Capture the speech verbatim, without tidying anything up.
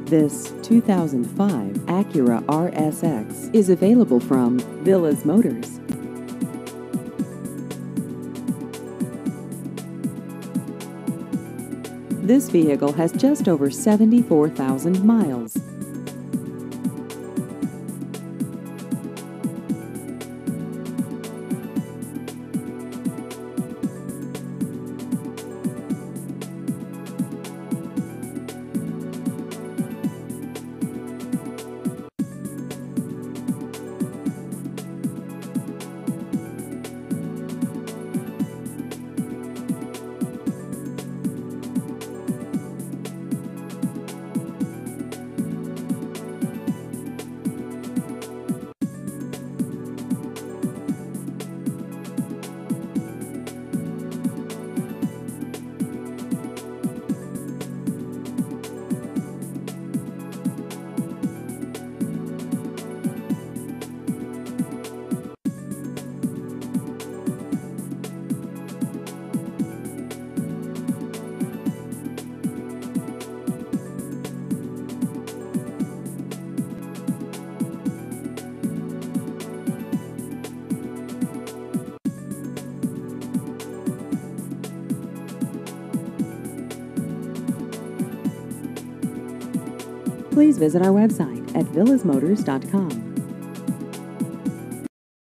This two thousand five Acura R S X is available from Villas Motors. This vehicle has just over seventy-four thousand miles. Please visit our website at villas motors dot com.